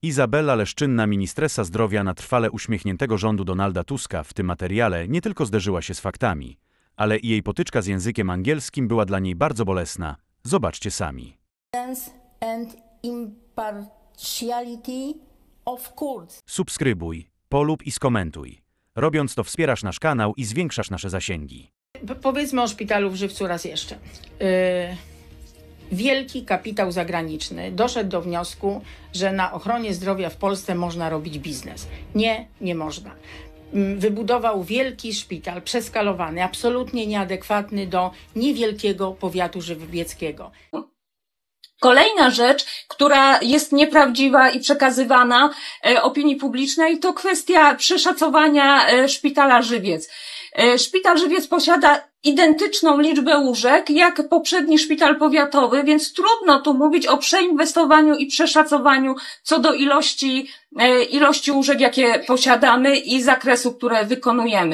Izabela Leszczynna, ministresa zdrowia na trwale uśmiechniętego rządu Donalda Tuska, w tym materiale nie tylko zderzyła się z faktami, ale i jej potyczka z językiem angielskim była dla niej bardzo bolesna. Zobaczcie sami. And impartiality of courts. Subskrybuj, polub i skomentuj. Robiąc to wspierasz nasz kanał i zwiększasz nasze zasięgi. Powiedzmy o szpitalu w Żywcu raz jeszcze. Wielki kapitał zagraniczny doszedł do wniosku, że na ochronie zdrowia w Polsce można robić biznes. Nie, nie można. Wybudował wielki szpital, przeskalowany, absolutnie nieadekwatny do niewielkiego powiatu żywieckiego. Kolejna rzecz, która jest nieprawdziwa i przekazywana opinii publicznej, to kwestia przeszacowania szpitala Żywiec. Szpital Żywiec posiada identyczną liczbę łóżek jak poprzedni szpital powiatowy, więc trudno tu mówić o przeinwestowaniu i przeszacowaniu co do ilości łóżek, jakie posiadamy i zakresu, które wykonujemy.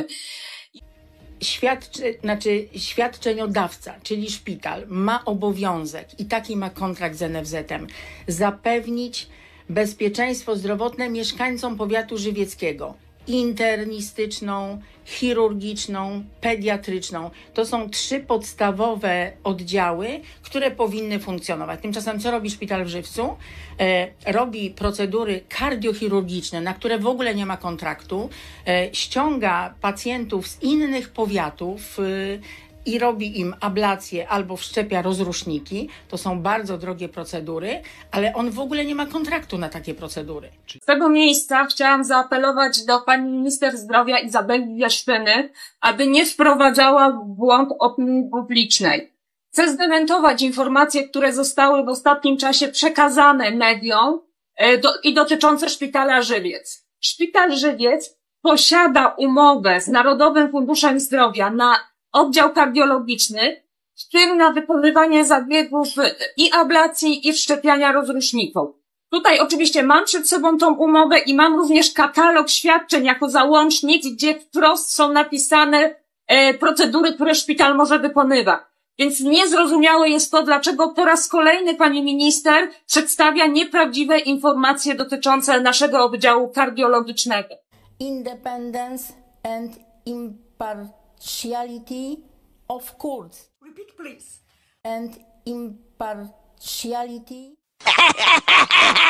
Świadczeniodawca, czyli szpital, ma obowiązek i taki ma kontrakt z NFZ-em, zapewnić bezpieczeństwo zdrowotne mieszkańcom powiatu żywieckiego. Internistyczną, chirurgiczną, pediatryczną. To są 3 podstawowe oddziały, które powinny funkcjonować. Tymczasem co robi szpital w Żywcu? Robi procedury kardiochirurgiczne, na które w ogóle nie ma kontraktu, ściąga pacjentów z innych powiatów i robi im ablację albo wszczepia rozruszniki. To są bardzo drogie procedury, ale on w ogóle nie ma kontraktu na takie procedury. Z tego miejsca chciałam zaapelować do pani minister zdrowia Izabeli Leszczyny, aby nie wprowadzała w błąd opinii publicznej. Chcę zdementować informacje, które zostały w ostatnim czasie przekazane mediom i dotyczące szpitala Żywiec. Szpital Żywiec posiada umowę z Narodowym Funduszem Zdrowia na oddział kardiologiczny, w tym na wykonywanie zabiegów i ablacji, i wszczepiania rozruszników. Tutaj oczywiście mam przed sobą tą umowę i mam również katalog świadczeń jako załącznik, gdzie wprost są napisane procedury, które szpital może wykonywać. Więc niezrozumiałe jest to, dlaczego po raz kolejny pani minister przedstawia nieprawdziwe informacje dotyczące naszego oddziału kardiologicznego. Independence and impartiality of courts. Repeat, please. And impartiality